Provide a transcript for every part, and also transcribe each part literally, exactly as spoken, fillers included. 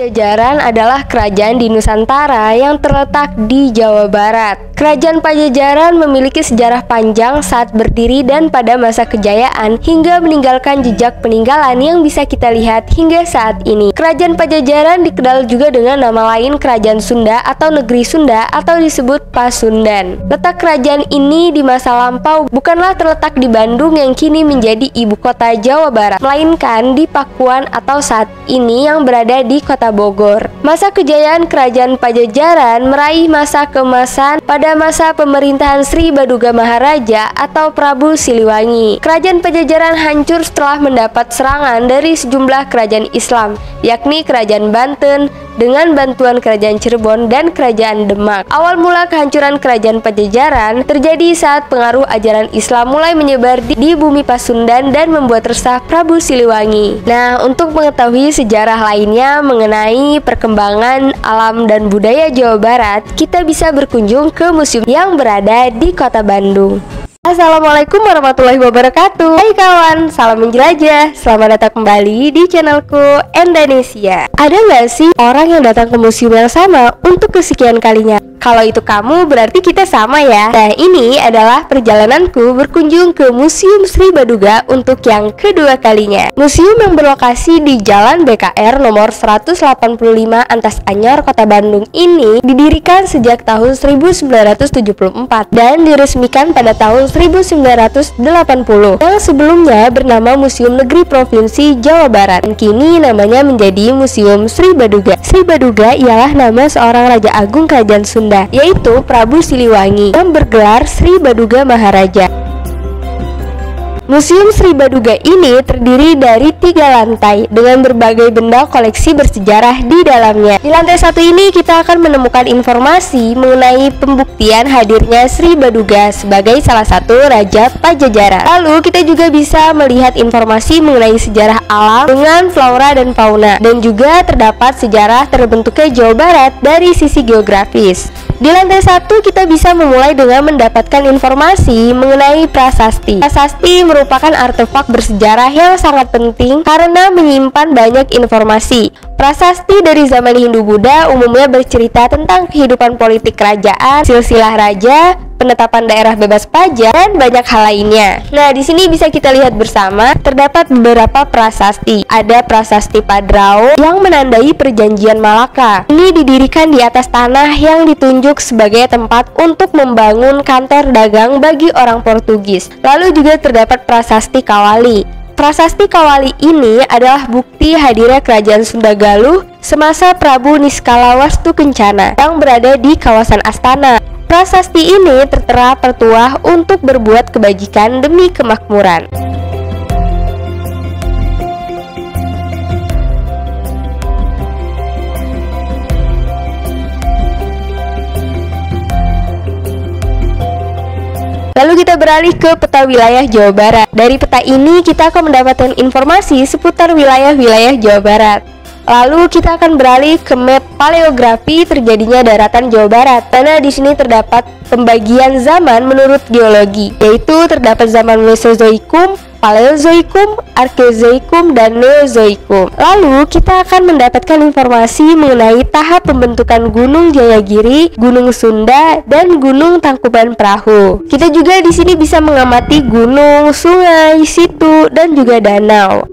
Pajajaran adalah kerajaan di Nusantara yang terletak di Jawa Barat. Kerajaan Pajajaran memiliki sejarah panjang saat berdiri dan pada masa kejayaan hingga meninggalkan jejak peninggalan yang bisa kita lihat hingga saat ini. Kerajaan Pajajaran dikenal juga dengan nama lain Kerajaan Sunda atau Negeri Sunda atau disebut Pasundan. Letak kerajaan ini di masa lampau bukanlah terletak di Bandung yang kini menjadi ibu kota Jawa Barat, melainkan di Pakuan atau saat ini yang berada di Kota Bogor. Masa kejayaan Kerajaan Pajajaran meraih masa keemasan pada masa pemerintahan Sri Baduga Maharaja atau Prabu Siliwangi. Kerajaan Pajajaran hancur setelah mendapat serangan dari sejumlah kerajaan Islam, yakni Kerajaan Banten dengan bantuan Kerajaan Cirebon dan Kerajaan Demak. Awal mula kehancuran Kerajaan Pajajaran terjadi saat pengaruh ajaran Islam mulai menyebar di, di bumi Pasundan dan membuat resah Prabu Siliwangi. Nah, untuk mengetahui sejarah lainnya mengenai perkembangan alam dan budaya Jawa Barat, kita bisa berkunjung ke museum yang berada di Kota Bandung. Assalamualaikum warahmatullahi wabarakatuh. Hai kawan, salam menjelajah. Selamat datang kembali di channelku Indonesia. Ada nggak sih orang yang datang ke museum yang sama untuk kesekian kalinya? Kalau itu kamu, berarti kita sama ya. Nah, ini adalah perjalananku berkunjung ke Museum Sri Baduga untuk yang kedua kalinya. Museum yang berlokasi di Jalan B K R nomor seratus delapan puluh lima Antas Anyar, Kota Bandung ini didirikan sejak tahun seribu sembilan ratus tujuh puluh empat dan diresmikan pada tahun seribu sembilan ratus delapan puluh, yang sebelumnya bernama Museum Negeri Provinsi Jawa Barat dan kini namanya menjadi Museum Sri Baduga. Sri Baduga ialah nama seorang Raja Agung Kerajaan Sunda, yaitu Prabu Siliwangi yang bergelar Sri Baduga Maharaja. Museum Sri Baduga ini terdiri dari tiga lantai dengan berbagai benda koleksi bersejarah di dalamnya. Di lantai satu ini kita akan menemukan informasi mengenai pembuktian hadirnya Sri Baduga sebagai salah satu Raja Pajajaran. Lalu kita juga bisa melihat informasi mengenai sejarah alam dengan flora dan fauna, dan juga terdapat sejarah terbentuknya Jawa Barat dari sisi geografis. Di lantai satu kita bisa memulai dengan mendapatkan informasi mengenai prasasti. Prasasti merupakan artefak bersejarah yang sangat penting karena menyimpan banyak informasi. Prasasti dari zaman Hindu-Buddha umumnya bercerita tentang kehidupan politik kerajaan, silsilah raja, penetapan daerah bebas pajak, dan banyak hal lainnya. Nah, di sini bisa kita lihat bersama terdapat beberapa prasasti. Ada prasasti Padrao yang menandai perjanjian Malaka. Ini didirikan di atas tanah yang ditunjuk sebagai tempat untuk membangun kantor dagang bagi orang Portugis. Lalu juga terdapat prasasti Kawali. Prasasti Kawali ini adalah bukti hadirnya Kerajaan Sunda Galuh semasa Prabu Niskala Wastukencana yang berada di kawasan Astana. Prasasti ini tertera pertuah untuk berbuat kebajikan demi kemakmuran. Lalu kita beralih ke peta wilayah Jawa Barat. Dari peta ini kita akan mendapatkan informasi seputar wilayah-wilayah Jawa Barat. Lalu kita akan beralih ke map paleografi terjadinya daratan Jawa Barat. Karena di sini terdapat pembagian zaman menurut geologi, yaitu terdapat zaman Mesozoikum, Paleozoikum, Arkeozoikum, dan Neozoikum. Lalu kita akan mendapatkan informasi mengenai tahap pembentukan Gunung Jayagiri, Gunung Sunda, dan Gunung Tangkuban Perahu. Kita juga di sini bisa mengamati gunung, sungai, situ, dan juga danau.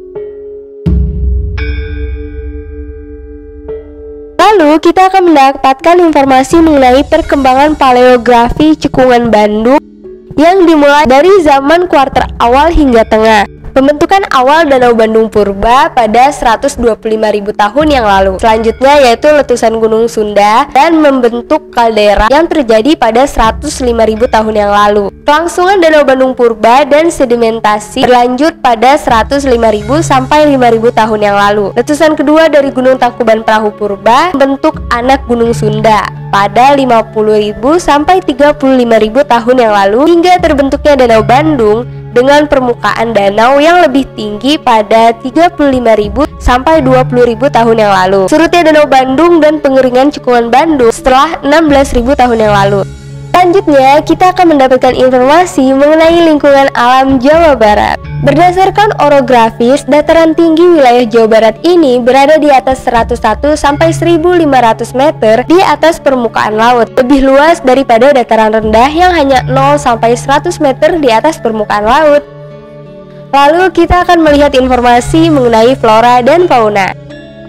Lalu kita akan mendapatkan informasi mengenai perkembangan paleografi Cekungan Bandung yang dimulai dari zaman kuarter awal hingga tengah. Pembentukan awal Danau Bandung Purba pada seratus dua puluh lima ribu tahun yang lalu. Selanjutnya yaitu letusan Gunung Sunda dan membentuk kaldera yang terjadi pada seratus lima ribu tahun yang lalu. Kelangsungan Danau Bandung Purba dan sedimentasi berlanjut pada seratus lima ribu sampai lima ribu tahun yang lalu. Letusan kedua dari Gunung Tangkuban Perahu Purba membentuk anak Gunung Sunda pada lima puluh ribu sampai tiga puluh lima ribu tahun yang lalu hingga terbentuknya Danau Bandung dengan permukaan danau yang lebih tinggi pada tiga puluh lima ribu sampai dua puluh ribu tahun yang lalu. Surutnya Danau Bandung dan pengeringan Cekungan Bandung setelah enam belas ribu tahun yang lalu. Selanjutnya, kita akan mendapatkan informasi mengenai lingkungan alam Jawa Barat. Berdasarkan orografis, dataran tinggi wilayah Jawa Barat ini berada di atas seratus satu sampai seribu lima ratus meter di atas permukaan laut, lebih luas daripada dataran rendah yang hanya nol sampai seratus meter di atas permukaan laut. Lalu kita akan melihat informasi mengenai flora dan fauna.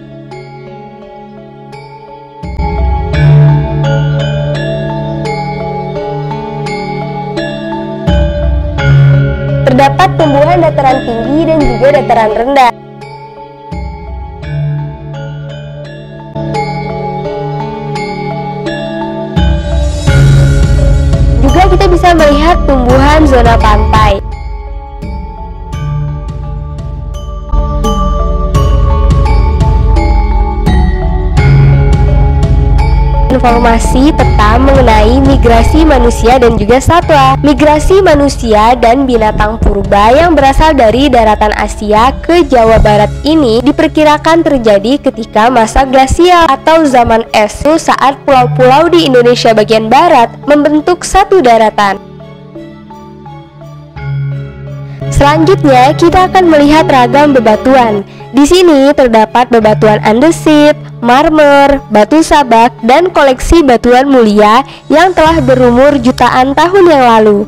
Terdapat tumbuhan dataran tinggi dan juga dataran rendah. Juga kita bisa melihat tumbuhan zona pantai. Informasi peta mengenai migrasi manusia dan juga satwa. Migrasi manusia dan binatang purba yang berasal dari daratan Asia ke Jawa Barat ini diperkirakan terjadi ketika masa glasial atau zaman es saat pulau-pulau di Indonesia bagian barat membentuk satu daratan. Selanjutnya, kita akan melihat ragam bebatuan. Di sini terdapat bebatuan andesit, marmer, batu sabak, dan koleksi batuan mulia yang telah berumur jutaan tahun yang lalu.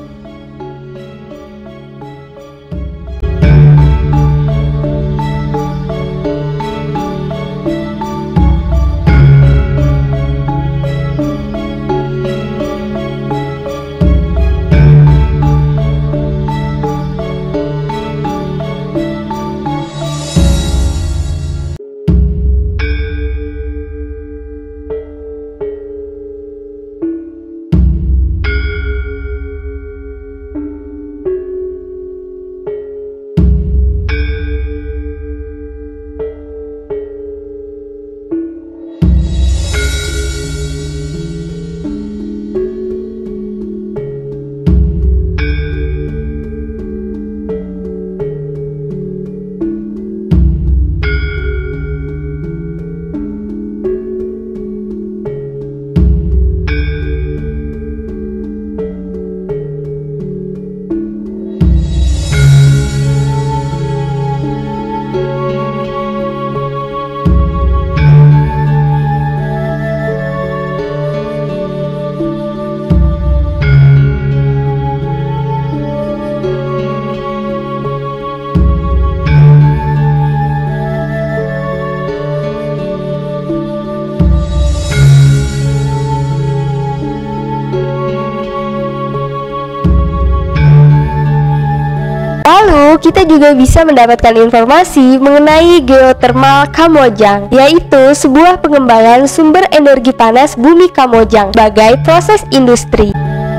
Lalu, kita juga bisa mendapatkan informasi mengenai geotermal Kamojang, yaitu sebuah pengembangan sumber energi panas bumi Kamojang sebagai proses industri.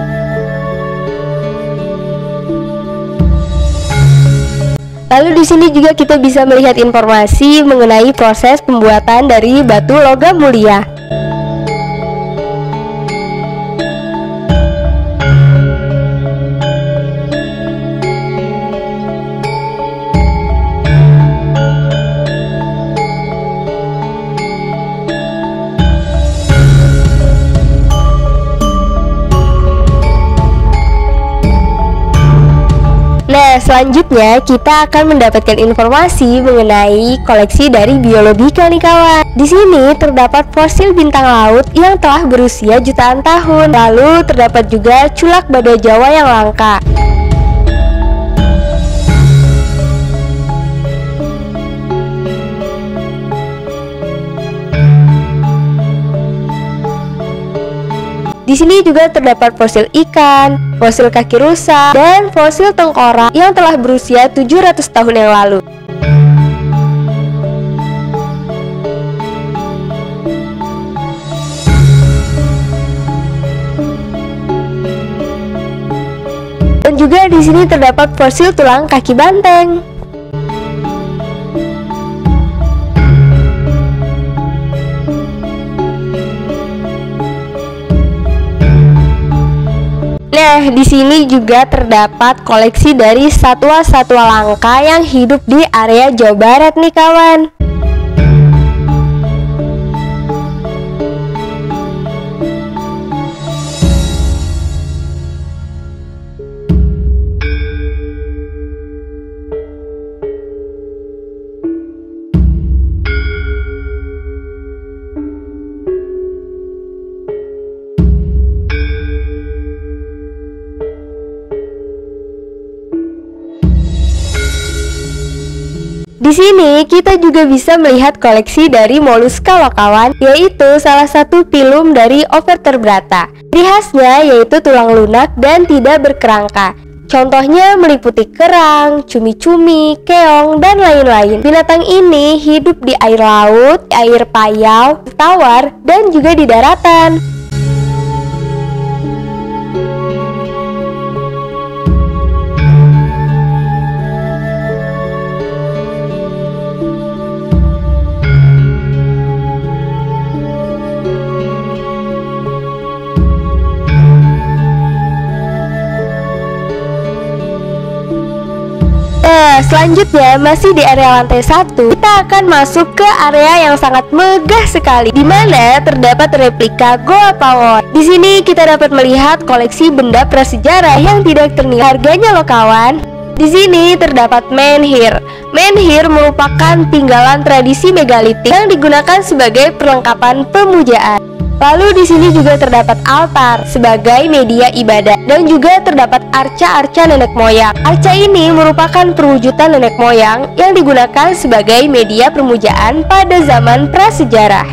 Lalu di sini juga kita bisa melihat informasi mengenai proses pembuatan dari batu logam mulia. Nah, selanjutnya kita akan mendapatkan informasi mengenai koleksi dari biologika nih kawan. Di sini terdapat fosil bintang laut yang telah berusia jutaan tahun. Lalu terdapat juga culak badai Jawa yang langka. Di sini juga terdapat fosil ikan, fosil kaki rusa, dan fosil tengkorak yang telah berusia tujuh ratus tahun yang lalu. Dan juga di sini terdapat fosil tulang kaki banteng. Nah, di sini juga terdapat koleksi dari satwa-satwa langka yang hidup di area Jawa Barat nih kawan. Di sini kita juga bisa melihat koleksi dari moluska loh kawan, yaitu salah satu filum dari Overtebrata. Ciri khasnya yaitu tulang lunak dan tidak berkerangka. Contohnya meliputi kerang, cumi-cumi, keong, dan lain-lain. Binatang ini hidup di air laut, air payau, tawar, dan juga di daratan. Nah, selanjutnya masih di area lantai satu, kita akan masuk ke area yang sangat megah sekali, di mana terdapat replika Goa Pawon. Di sini kita dapat melihat koleksi benda prasejarah yang tidak ternilai harganya loh kawan. Di sini terdapat menhir. Menhir merupakan tinggalan tradisi megalitik yang digunakan sebagai perlengkapan pemujaan. Lalu di sini juga terdapat altar sebagai media ibadah dan juga terdapat arca-arca nenek moyang. Arca ini merupakan perwujudan nenek moyang yang digunakan sebagai media permujaan pada zaman prasejarah.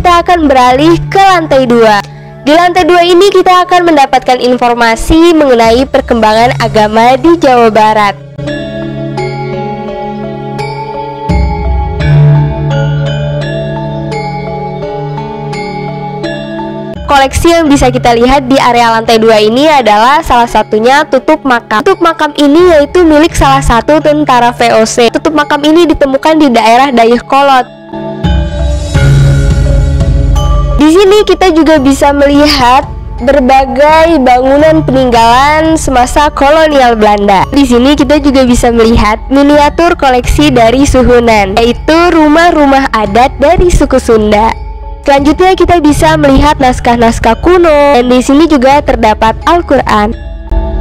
kita akan beralih ke lantai dua. Di lantai dua ini kita akan mendapatkan informasi mengenai perkembangan agama di Jawa Barat. Koleksi yang bisa kita lihat di area lantai dua ini adalah salah satunya tutup makam. Tutup makam ini yaitu milik salah satu tentara V O C. Tutup makam ini ditemukan di daerah Dayakolot. Di sini kita juga bisa melihat berbagai bangunan peninggalan semasa kolonial Belanda. Di sini kita juga bisa melihat miniatur koleksi dari Suhunan, yaitu rumah-rumah adat dari suku Sunda. Selanjutnya kita bisa melihat naskah-naskah kuno, dan di sini juga terdapat Al-Quran.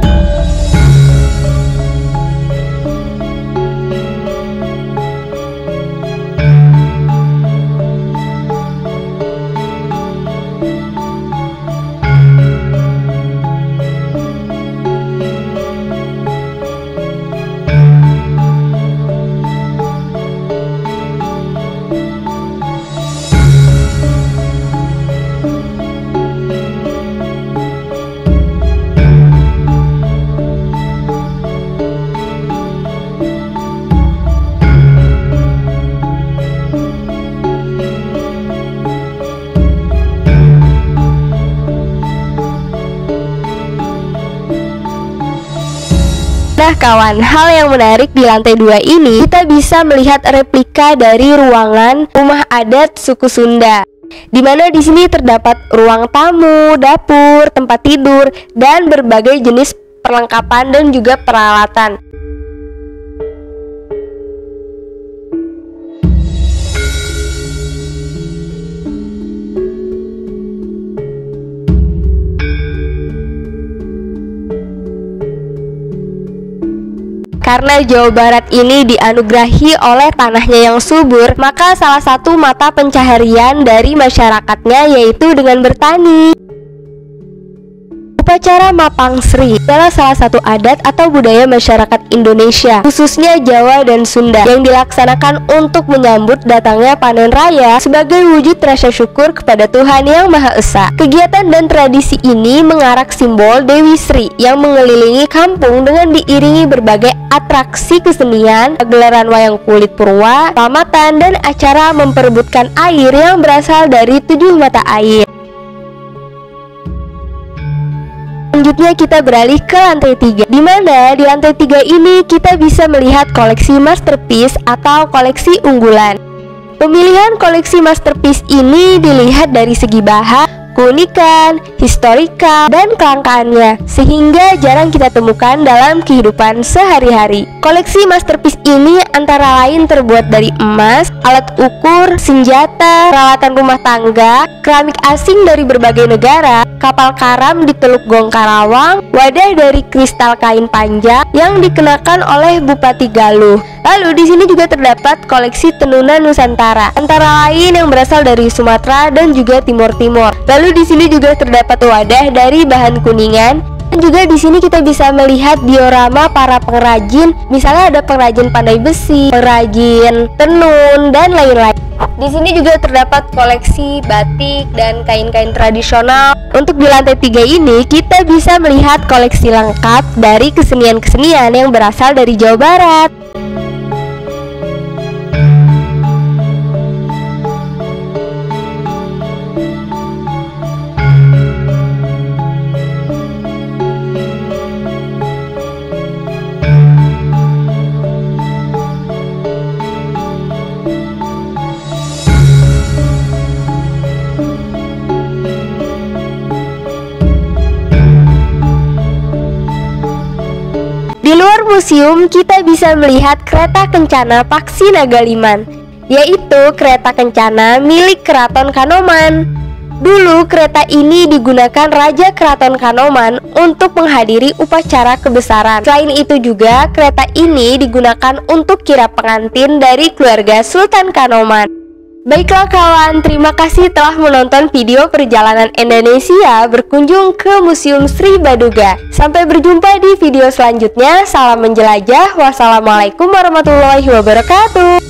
Nah kawan, hal yang menarik di lantai dua ini, kita bisa melihat replika dari ruangan rumah adat suku Sunda, di mana di sini terdapat ruang tamu, dapur, tempat tidur, dan berbagai jenis perlengkapan dan juga peralatan. Karena Jawa Barat ini dianugerahi oleh tanahnya yang subur, maka salah satu mata pencaharian dari masyarakatnya yaitu dengan bertani. Upacara Mapang Sri adalah salah satu adat atau budaya masyarakat Indonesia, khususnya Jawa dan Sunda, yang dilaksanakan untuk menyambut datangnya panen raya sebagai wujud rasa syukur kepada Tuhan Yang Maha Esa. Kegiatan dan tradisi ini mengarak simbol Dewi Sri yang mengelilingi kampung dengan diiringi berbagai atraksi kesenian, gelaran wayang kulit purwa, selamatan, dan acara memperebutkan air yang berasal dari tujuh mata air. Selanjutnya kita beralih ke lantai tiga, di mana di lantai tiga ini kita bisa melihat koleksi masterpiece atau koleksi unggulan. Pemilihan koleksi masterpiece ini dilihat dari segi bahan, keunikan, historika, dan kelangkaannya, sehingga jarang kita temukan dalam kehidupan sehari-hari. Koleksi masterpiece ini antara lain terbuat dari emas, alat ukur, senjata, peralatan rumah tangga, keramik asing dari berbagai negara, kapal karam di Teluk Gong Karawang, wadah dari kristal kain panjang yang dikenakan oleh Bupati Galuh. Lalu di sini juga terdapat koleksi tenunan Nusantara, antara lain yang berasal dari Sumatera dan juga Timur Timur. Lalu di sini juga terdapat wadah dari bahan kuningan. Dan juga di sini kita bisa melihat diorama para pengrajin, misalnya ada pengrajin pandai besi, pengrajin tenun, dan lain-lain. Di sini juga terdapat koleksi batik dan kain-kain tradisional. Untuk di lantai tiga ini kita bisa melihat koleksi lengkap dari kesenian-kesenian yang berasal dari Jawa Barat. Di luar museum kita bisa melihat kereta kencana Paksi Nagaliman, yaitu kereta kencana milik Keraton Kanoman. Dulu kereta ini digunakan Raja Keraton Kanoman untuk menghadiri upacara kebesaran. Selain itu juga kereta ini digunakan untuk kirap pengantin dari keluarga Sultan Kanoman. Baiklah kawan, terima kasih telah menonton video perjalanan Indonesia berkunjung ke Museum Sri Baduga. Sampai berjumpa di video selanjutnya. Salam menjelajah. Wassalamualaikum warahmatullahi wabarakatuh.